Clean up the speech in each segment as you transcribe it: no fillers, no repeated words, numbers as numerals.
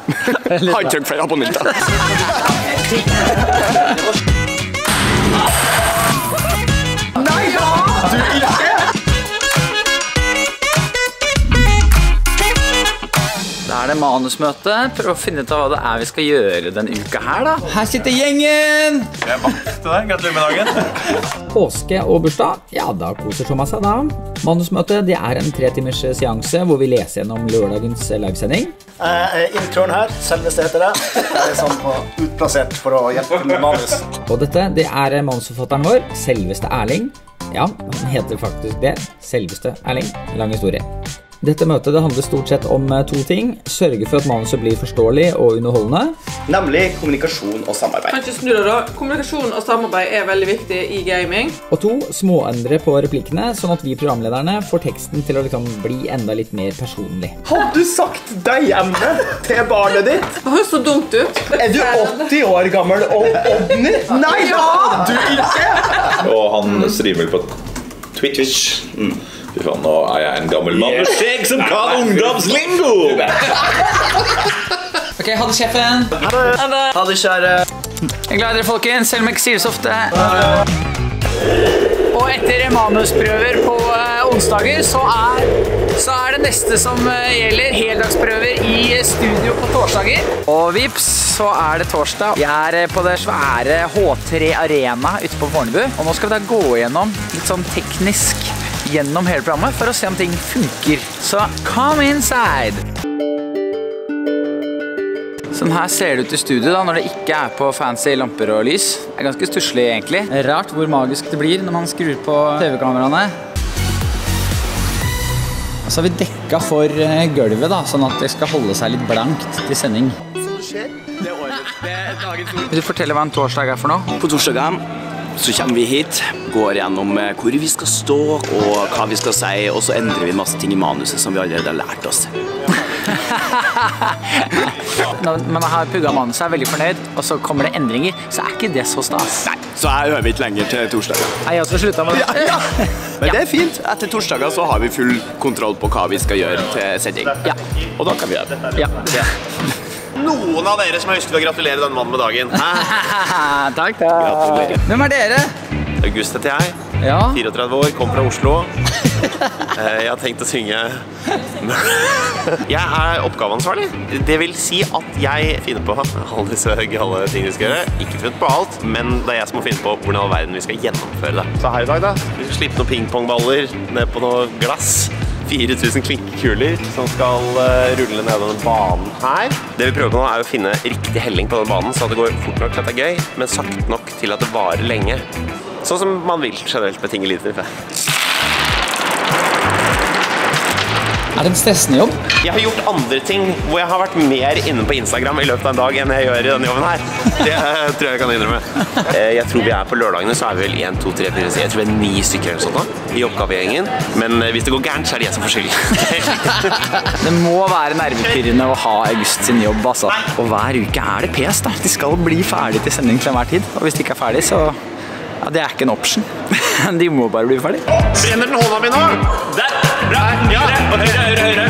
Har ikke flere abonnenter. Nei da! Du ikke! Da er det manusmøte. Prøv å finne ut av hva det er vi skal gjøre denne uka her da. Her sitter gjengen! Jeg er bakt til deg. Gratulerer med dagen. Påske og bursdag, ja da koser Thomas seg da. Manusmøte, det er en 3 timers seanse hvor vi leser gjennom lørdagens livesending. Introen her, selveste heter det. Jeg er sånn på utplassert for å hjelpe med manus. Og dette, det er manusforfatteren vår, selveste Erling. Ja, han heter faktisk det, selveste Erling. Lang historie. Dette møtet det handler stort sett om 2 ting. Sørge for at manuset blir forståelig og underholdende. Nemlig kommunikasjon og samarbeid. Kan ikke snu det da. Kommunikasjon og samarbeid er veldig viktig i gaming. Og 2, småendre på replikkene, sånn at vi programlederne får teksten til å liksom bli enda litt mer personlig. Har du sagt deg-emne til barnet ditt? Det høres så dumt ut. Er du 80 år gammel og Odny? Nei da! Du ikke! Og han streamer på Twitch. Fy faen, nå er jeg en gammel mann med skjegg som kan ungdomslingo! Ok, ha det, sjefen. Ha det, kjære. Jeg er glad i dere, folkens, selv om jeg ikke sier det så ofte. Og etter manusprøver på onsdager, så er det neste som gjelder heldagsprøver i studio på torsdager. Og vips, så er det torsdag. Jeg er på det svære H3 Arena ute på Fornebu. Og nå skal vi da gå gjennom litt sånn teknisk gjennom hele programmet for å se om ting funker. Så come inside! Sånn her ser det ut i studio da, når det ikke er på fancy lamper og lys. Det er ganske stusslig egentlig. Det er rart hvor magisk det blir når man skrur på TV-kameraene. Og så har vi dekket for gulvet da, sånn at det skal holde seg litt blankt til sending. Som det skjer, det er dagens ord. Vil du fortelle hva en torsdag er for noe? På torsdagen så kommer vi hit, går gjennom hvor vi skal stå og hva vi skal si, og så endrer vi masse ting i manuset som vi allerede har lært oss. Når man har pugget manuset og er veldig fornøyd, og så kommer det endringer, så er ikke det så stas. Nei, så jeg øver ikke lenger til torsdager. Jeg også sluttet med det. Ja. Men det er fint. Etter torsdager så har vi full kontroll på hva vi skal gjøre til sending. Ja. Og da kan vi gjøre det. Ja. Noen av dere som har lyst til å gratulere denne mannen med dagen. Takk. Gratulerer. Hvem er dere? August heter jeg. Ja. 34 år, kom fra Oslo. Jeg har tenkt å synge. Jeg er oppgaveansvarlig. Det vil si at jeg finner på alle disse gale tingene vi skal gjøre. Ikke funnet på alt, men det er jeg som må finne på hvordan all verden vi skal gjennomføre det. Så her i dag da, vi skal slippe noen pingpongballer ned på noe glass. 4000 klinkekuler som skal rulle ned denne banen her. Det vi prøver på nå er å finne riktig helling på denne banen, så at det går fort nok til at det er gøy, men sakte nok til at det varer lenge. Sånn som man vil generelt med ting i livet. Er det en stressende jobb? Jeg har gjort andre ting hvor jeg har vært mer inne på Instagram i løpet av en dag enn jeg gjør i denne jobben her. Det tror jeg kan innrømme. Jeg tror vi er på lørdagene, så er vi vel 1, 2, 3, 4, jeg tror vi er 9 stykker eller sånt da, i oppgavegjengen. Men hvis det går gærent, så er det jeg som får skyld. Det må være nervepirrende å ha August sin jobb, altså. Og hver uke er det pes da. De skal bli ferdig til sending til enhver tid. Og hvis de ikke er ferdig, så... Ja, det er ikke en option. De må bare bli ferdig. Brenner den hånda mi nå? Der! Bra! Ja! Høyre!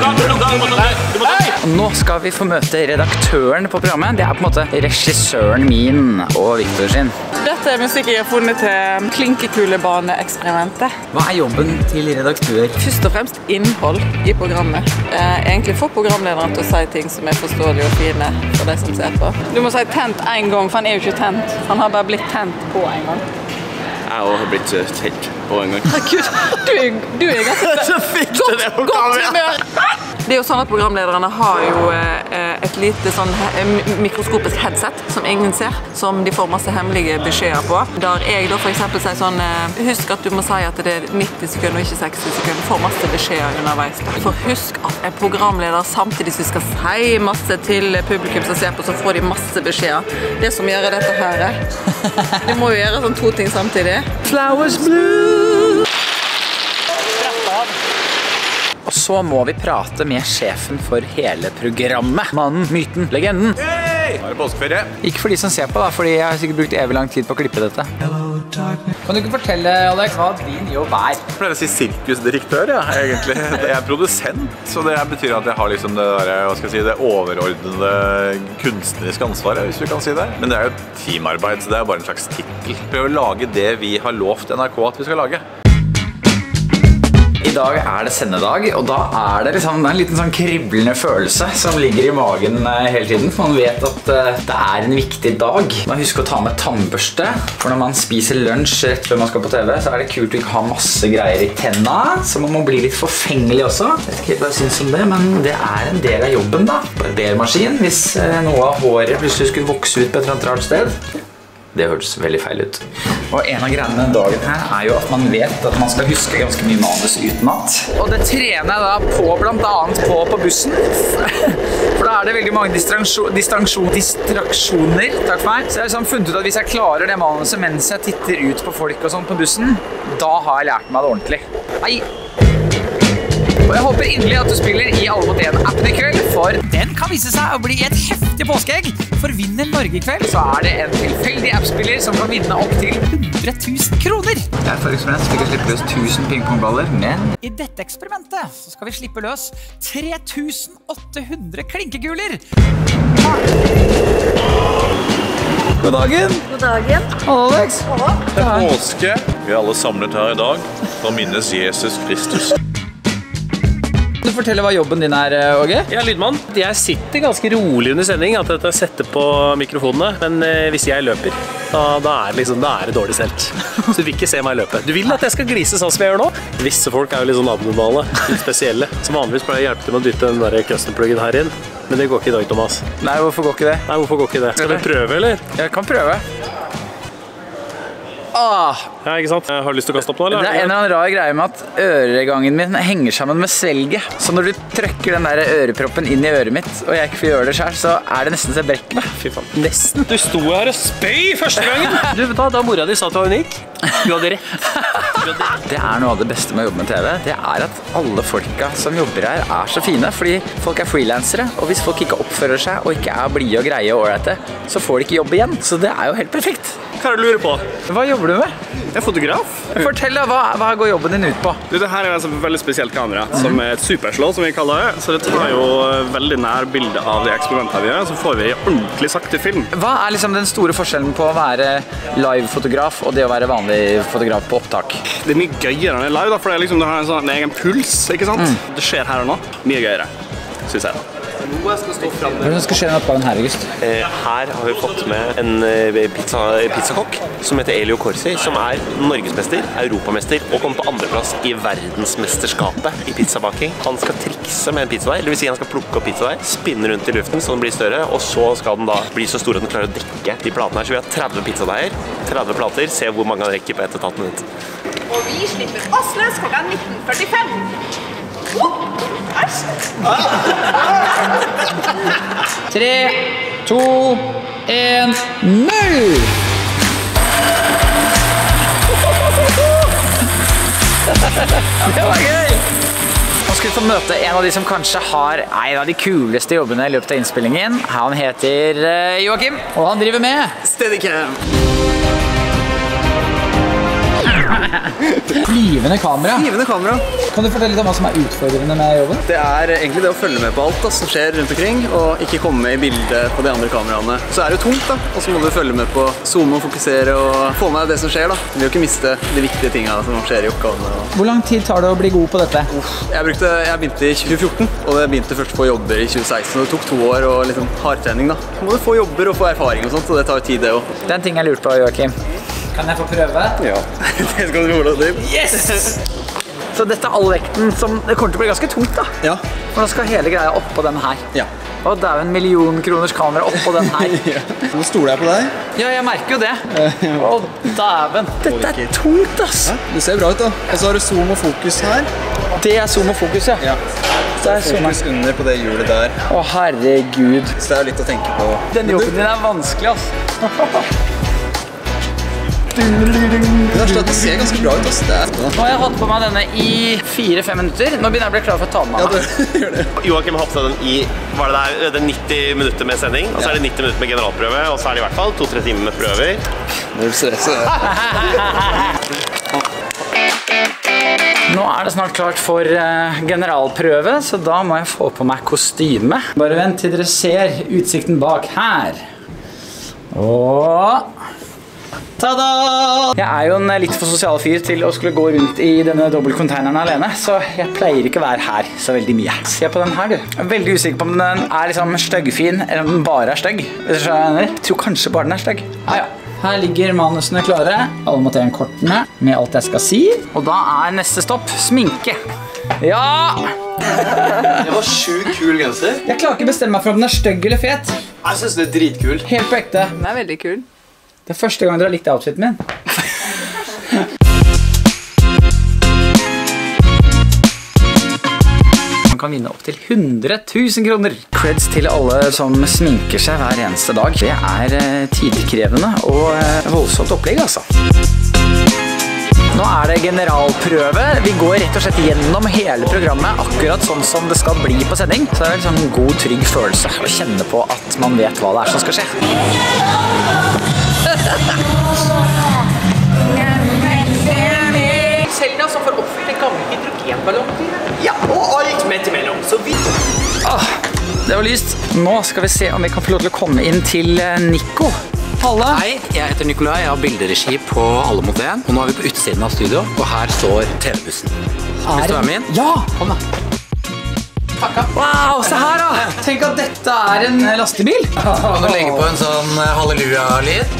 Nå skal vi få møte redaktøren på programmet. Det er på en måte regissøren min og Victor sin. Dette er musikk jeg har funnet til klinkekulebaneeksperimentet. Hva er jobben til redaktør? Først og fremst innhold i programmet. Egentlig få programlederen til å si ting som er forståelige og fine for de som ser på. Du må si tent en gang, for han er jo ikke tent. Han har bare blitt tent på en gang. Jeg har blitt tent på en gang. Herregud, du er ganske godt humør. Det er jo sånn at programlederne har jo et lite sånn mikroskopisk headset som ingen ser, som de får masse hemmelige beskjeder på. Der jeg da for eksempel sier sånn, husk at du må si at det er 90 sekunder og ikke 60 sekunder, får masse beskjeder underveis. For husk at en programleder samtidig som skal si masse til publikum som ser på, så får de masse beskjeder. Det som gjør dette her, de må jo gjøre sånn 2 ting samtidig. Flowers blue! Og så må vi prate med sjefen for hele programmet. Mannen, myten, legenden. Hei! Nå er det påskeferie. Ikke for de som ser på da, fordi jeg har sikkert brukt evig lang tid på å klippe dette. Kan du ikke fortelle, Alex, hva din jobb er? Jeg pleier å si sirkusdirektør, ja, egentlig. Jeg er produsent, så det betyr at jeg har liksom det der, hva skal jeg si, det overordnede kunstneriske ansvaret, hvis vi kan si det. Men det er jo teamarbeid, så det er bare en slags titel. Prøv å lage det vi har lovt NRK at vi skal lage. I dag er det sendedag, og da er det liksom en liten sånn kriblende følelse som ligger i magen hele tiden. For man vet at det er en viktig dag. Man husker å ta med tannbørste, for når man spiser lunsj rett før man skal på TV, så er det kult å ikke ha masse greier i tenna, så man må bli litt forfengelig også. Jeg vet ikke hva jeg synes om det, men det er en del av jobben da. Barbermaskin, hvis noe av håret plutselig skulle vokse ut på et eller annet rart sted. Det hørtes veldig feil ut. Og en av greiene med dagen her er jo at man vet at man skal huske ganske mye manus utenat. Og det trener jeg da på blant annet på bussen. For da er det veldig mange distraksjoner, takk for meg. Så jeg har liksom funnet ut at hvis jeg klarer det manuset mens jeg titter ut på folk og sånn på bussen, da har jeg lært meg det ordentlig. Hei! Og jeg håper inderlig at du spiller i Alle mot 1-appen i kveld, for den kan vise seg å bli et heftig påskeegg. For vinner Norge i kveld, så er det en tilfeldig appspiller som kan vinne opp til 100 000 kroner. Jeg for eksperiment fikk slippe løs 1000 pingpongballer, men i dette eksperimentet så skal vi slippe løs 3800 klinkeguler. God dagen! God dagen. Alex. Det er påske. Vi er alle samlet her i dag for å minnes Jesus Kristus. Kan du fortelle hva jobben din er, Åge? Jeg er lydmann. Jeg sitter ganske rolig under sending, at jeg setter på mikrofonene, men hvis jeg løper, da er det dårlig stelt. Så du vil ikke se meg løpe. Du vil at jeg skal glise sånn som jeg gjør nå? Visse folk er jo litt sånn abnormale, litt spesielle. Som vanligvis pleier jeg hjelpe til med å dytte den der custom-pluggen her inn, men det går ikke i dag, Thomas. Nei, hvorfor går ikke det? Nei, hvorfor går ikke det? Skal du prøve, eller? Jeg kan prøve. Ja, ikke sant? Har du lyst til å kaste opp nå, eller? Det er en eller annen rar greie med at øregangen min henger sammen med svelget. Så når du trykker den der øreproppen inn i øret mitt, og jeg ikke får gjøre det selv, så er det nesten så jeg brekker meg. Fy faen. Nesten. Du sto her og spøy første gangen. Du, da mora di sa at du var unik. Du hadde rett. Det er noe av det beste med å jobbe med TV. Det er at alle folka som jobber her er så fine, fordi folk er freelancere, og hvis folk ikke oppfører seg og ikke er blide og greie og ålreite, så får de ikke jobb igjen. Så det er jo helt perfekt. Hva er det du lurer på? Hva jobber du med? Jeg er fotograf. Fortell deg, hva går jobben din ut på? Dette her er et veldig spesielt kamera, som er et superslå, som vi kaller det. Så det tar jo veldig nær bilde av de eksperimentene vi gjør, så får vi ordentlig sakte film. Hva er liksom den store forskjellen på å være live-fotograf og det å være vanlig fotograf på opptak? Det er mye gøyere enn live, da, for det har en egen puls, ikke sant? Det skjer her og nå. Mye gøyere, synes jeg. Hvordan skal skje en oppgave her, August? Her har vi fått med en pizzakokk som heter Elio Corsi, som er norgesmester, europamester og kommer på andreplass i verdensmesterskapet i pizzabaking. Han skal trikse med en pizzadeig, det vil si han skal plukke opp pizzadeig, spinne rundt i luften så den blir større, og så skal den da bli så stor at den klarer å drikke de platene her. Så vi har 30 pizzadeiger, 30 plater, se hvor mange han rekker på 1,5 minutt. Og vi slipper oss løs klokka 19:45. 3, 2, 1, 0! Det var gøy! Nå skal vi få møte en av de som kanskje har en av de kuleste jobbene i løpet av innspillingen. Han heter Joakim, og han driver med Steadicam. Flyvende kamera. Givende kamera. Kan du fortelle litt om hva som er utfordrende med jobben? Det er egentlig det å følge med på alt som skjer rundt omkring, og ikke komme med i bildet på de andre kameraene. Så er det jo tungt, da, og så må du følge med på zoome og fokusere og få med deg det som skjer, da. Du vil jo ikke miste de viktige tingene som skjer i oppgavene. Hvor lang tid tar det å bli god på dette? Jeg begynte i 2014, og jeg begynte først på jobber i 2016, og det tok 2 år og liksom hardtrening, da. Så må du få jobber og få erfaring og sånt, og det tar jo tid, det også. Det er en ting jeg lurte på, Joakim. Kan jeg få prøve? Ja, det skal du få lov til. Yes! Så dette er all vekten som, det kommer til å bli ganske tungt da. Ja. For nå skal hele greia opp på den her. Ja. Og det er jo 1 million kroners kamera opp på den her. Ja. Nå stoler jeg på deg. Ja, jeg merker jo det. Å, dæven. Dette er tungt, ass. Ja, det ser bra ut da. Og så har du zoom og fokus her. Det er zoom og fokus, ja. Ja. Så er fokus under på det hjulet der. Å, herregud. Så det er litt å tenke på. Den jobben din er vanskelig, ass. Det ser ganske bra ut, ass. Nå har jeg hatt på meg denne i 4-5 minutter. Nå begynner jeg å bli klar for å ta den av. Ja, det gjør det. Joakim har hatt den i, var det der, det er 90 minutter med sending, og så er det 90 minutter med generalprøve, og så er det i hvert fall 2-3 timer med prøver. Null stress. Nå det snart klart for generalprøve, så da må jeg få på meg kostyme. Bare vent til dere ser utsikten bak her. Og... tada! Jeg jo en litt for sosial fyr til å skulle gå rundt i denne dobbeltcontaineren alene, så jeg pleier ikke å være her så veldig mye. Se på den her, du. Jeg veldig usikker på om den liksom styggfin, eller om den bare stygg. Hvis jeg tror kanskje bare den stygg. Ja, ja. Her ligger manusene klare, alle materienkortene med alt jeg skal si. Og da neste stopp sminke. Ja! Det var sjukt kul genser. Jeg klarer ikke bestemme meg for om den stygg eller fet. Jeg synes det dritkul. Helt på ekte. Den veldig kul. Det første gang dere har likt outfiten min. Man kan vinne opp til 100 000 kroner. Creds til alle som sminker seg hver eneste dag. Det tidkrevende og voldsomt opplegg, altså. Nå det generalprøve. Vi går rett og slett gjennom hele programmet akkurat sånn som det skal bli på sending. Så det en sånn god, trygg følelse å kjenne på at man vet hva det som skal skje. Selda som får oppfylt en gammel hydrogenballong. Ja, og alt midt imellom. Så vi... det var lyst. Nå skal vi se om vi kan få lov til å komme inn til Nico. Halle. Hei, jeg heter Nikolai. Jeg har bilderegi på Alle mot en. Og nå vi på utsiden av studio, og her står TV-bussen. Vil du være med inn? Ja! Kom da. Takka. Wow, se her da! Tenk at dette en lastebil. Kan du legge på en sånn halleluja-lyd?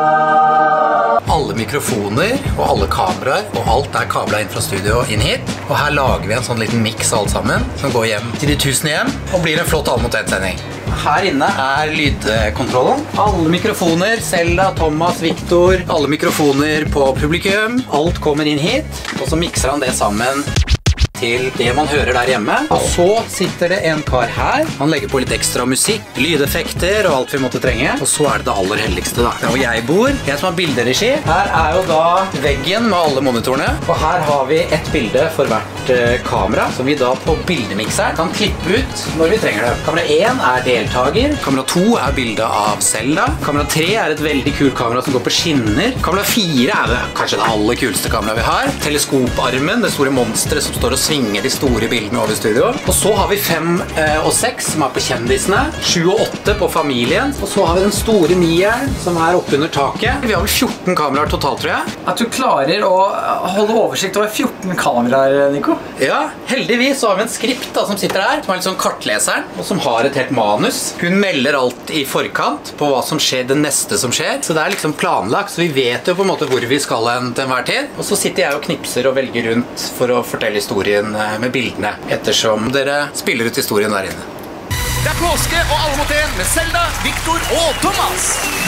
Alle mikrofoner og alle kameraer, og alt kablet inn fra studio inn hit. Og her lager vi en sånn liten mix alt sammen, som går hjem til de 1000 hjem, og blir en flott Alle mot en-sending. Her inne lydkontrollen. Alle mikrofoner, Selda, Thomas, Victor, alle mikrofoner på publikum. Alt kommer inn hit, og så mikser han det sammen til det man hører der hjemme. Og så sitter det en kar her. Han legger på litt ekstra musikk, lydeffekter og alt vi måtte trenge. Og så det aller helligste da. Der hvor jeg bor. Jeg som har bilderegi. Her jo da veggen med alle monitorene. Og her har vi et bilde for hvert kamera, som vi da på bildemikseren kan klippe ut når vi trenger det. Kamera 1 deltager. Kamera 2 bilde av Selda. Kamera 3 et veldig kult kamera som går på skinner. Kamera 4 det kanskje det aller kuleste kameraet vi har. Teleskoparmen, det store monsteret som står og svinger de store bildene over studio. Og så har vi 5 og 6 som på kjendisene, 7 og 8 på familien, og så har vi den store 9-eren som oppe under taket. Vi har vel 14 kameraer totalt, tror jeg. At du klarer å holde oversikt over 14 kameraer, Nico? Ja, heldigvis så har vi en skript da, som sitter her, som litt sånn kartleseren, og som har et helt manus. Hun melder alt i forkant på hva som skjer, det neste som skjer. Så det liksom planlagt, så vi vet jo på en måte hvor vi skal til enhver tid. Og så sitter jeg og knipser og velger rundt for å fortelle historien med bildene, ettersom dere spiller ut historien der inne. Det påske og Alle mot en med Selda, Victor og Thomas.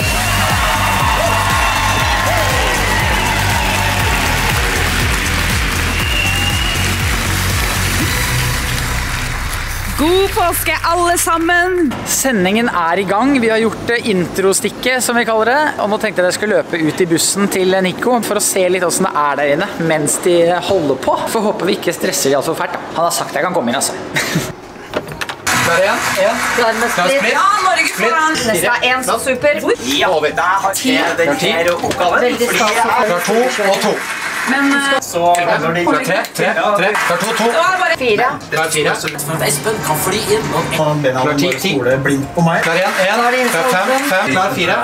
God påske, alle sammen! Sendingen i gang. Vi har gjort introstikket, som vi kaller det. Og nå tenkte jeg skulle løpe ut i bussen til Nico for å se litt hvordan det der inne mens de holder på. For håper vi ikke stresser de alt for fælt. Han har sagt jeg kan komme inn, altså. Der igjen. Klar med splitt. Ja, Norge foran. Neste en så super. Ja, der har jeg den oppgaven. Veldig stas. Klar 2 og 2. Men så klar 3, klar 2, 2. Det var bare 4. Klar 4. Espen kan fly inn. Klar 10, 10. Klar 1, klar 5, klar 4,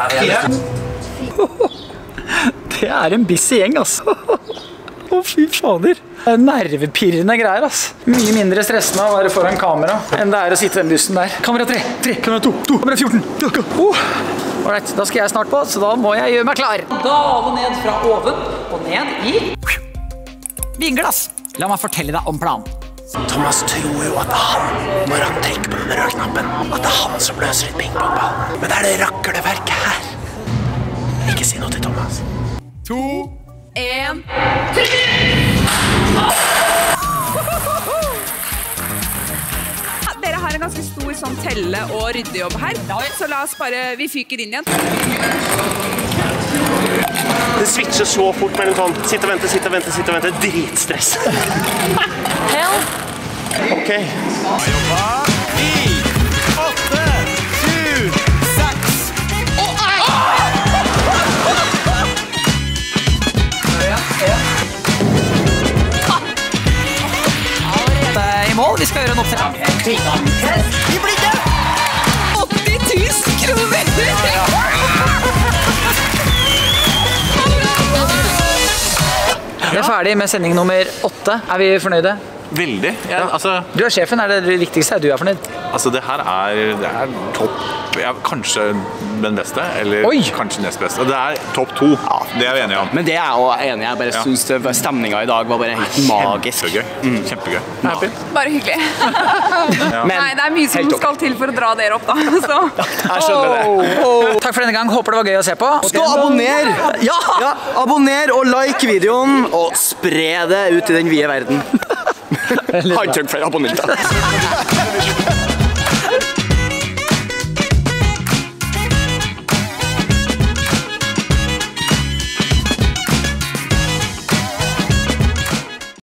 4. Det en busy gjeng, altså. Å, fy fader. Det nervepirrende greier, altså. Mye mindre stressende å være foran kamera enn det å sitte i den bussen der. Kamera 3, kamera 2, kamera 14. Alright, da skal jeg snart på, så da må jeg gjøre meg klar. Dale ned fra oven og ned i vinglass. La meg fortelle deg om planen. Thomas tror jo at han, når han trykker på den røde knappen, at det han som løser et pingpongball. Men det det rakkerverket her. Ikke si noe til Thomas. 2, 1. Dere har en ganske stor sånn telle- og ryddejobb her, så la oss bare, vi fyker inn igjen. Det switcher så fort mellom sånn, sitte og vente, dritstress. Hell. Ok. 9, 8, 7, 6 og Vi blir ikke 80 000 kroner! Vi er ferdig med sending nummer 8. Er vi fornøyde? Veldig. Du er sjefen, er det viktigste at du er fornøyd? Altså, det her er topp. Kanskje den beste, eller kanskje nest beste. Det er topp 2. Ja, det er vi enige om. Men det er jeg også enig i. Jeg bare synes stemningen i dag var bare helt magisk. Kjempegøy. Kjempegøy. Happy? Bare hyggelig. Nei, det er mye som skal til for å dra dere opp da. Så. Jeg skjønner det. Takk for denne gang. Håper det var gøy å se på. Skal abonnere! Ja, abonner og like videoen, og spre det ut i den vide verden. Ha ikke flere abonnenter.